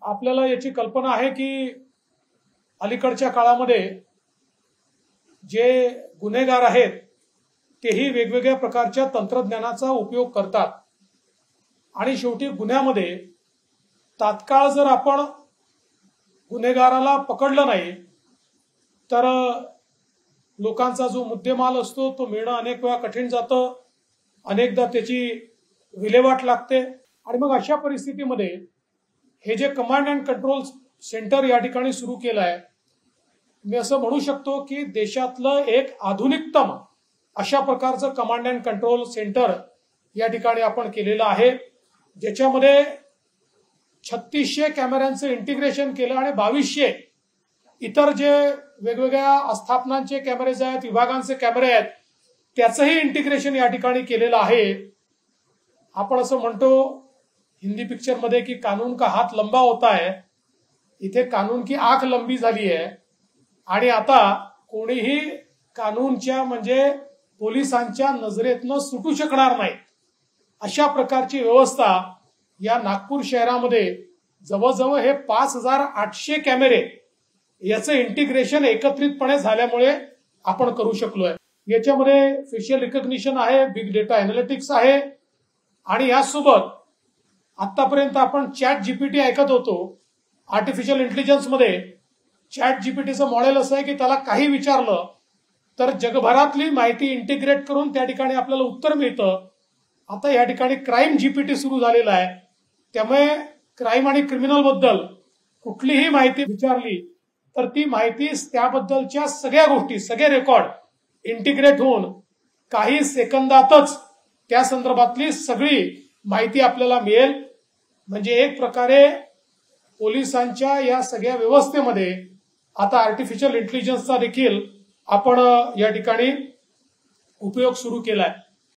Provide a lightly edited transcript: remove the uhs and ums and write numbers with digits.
आपल्याला याची कल्पना आहे की अलीकडच्या काळामध्ये जे गुन्हेगार आहेत तेही वेगवेगळ्या प्रकारच्या तंत्रज्ञानाचा उपयोग करतात आणि शेवटी गुन्ह्यामध्ये तात्काळ जर आपण गुन्हेगाराला पकडलं नाही तर लोकांचा जो मुद्देमाल असतो तो मिळणं अनेक वेळा कठीण जातं, अनेकदा त्याची विल्हेवाट लागते आणि मग अशा परिस्थितीमध्ये हे जे कमांड अँड कंट्रोल सेंटर या ठिकाणी सुरू केलं आहे, मी असं म्हणू शकतो की देशातलं एक आधुनिकतम अशा प्रकारचं कमांड अँड कंट्रोल सेंटर या ठिकाणी आपण केलेलं आहे, ज्याच्यामध्ये 3600 कॅमेऱ्यांचं इंटिग्रेशन केलं आणि 2200 इतर जे वेगवेगळ्या आस्थापनांचे कॅमेरेज आहेत, विभागांचे कॅमेरे आहेत, त्याचंही इंटिग्रेशन या ठिकाणी केलेलं आहे। आपण असं म्हणतो हिंदी पिक्चर मध्ये की कानून का हात लंबा होता है, इथे कानून की आंख लंबी झाली आहे आणि आता कोणीही कानूनच्या म्हणजे पोलिसांच्या नजरेतनं सुटू शकणार नाही अशा प्रकारची व्यवस्था या नागपूर शहरामध्ये जवळजवळ हे 5800 कॅमेरे याचं इंटिग्रेशन एकत्रितपणे झाल्यामुळे आपण करू शकलोय। याच्यामध्ये फेशियल रिकग्निशन आहे, बिग डेटा एनालिटिक्स आहे आणि यासोबत आतापर्यंत आपण चॅट जीपीटी ऐकत होतो। आर्टिफिशियल इंटेलिजन्स मध्ये चॅट जीपीटीचं मॉडेल असं आहे की त्याला काही विचारलं तर जगभरातली माहिती इंटिग्रेट करून त्या ठिकाणी आपल्याला उत्तर मिळतं। आता या ठिकाणी क्राईम जीपीटी सुरू झालेला आहे, त्यामुळे क्राईम आणि क्रिमिनल बद्दल कुठलीही माहिती विचारली तर ती माहिती त्याबद्दलच्या सगळ्या गोष्टी, सगळे रेकॉर्ड इंटिग्रेट होऊन काही सेकंदातच त्या संदर्भातली सगळी माहिती आपल्याला मिळेल। म्हणजे एक प्रकारे पोलिसांच्या या सगळ्या व्यवस्थेमध्ये आता आर्टिफिशियल इंटेलिजन्सचा देखील आपण या ठिकाणी उपयोग सुरू केलाय।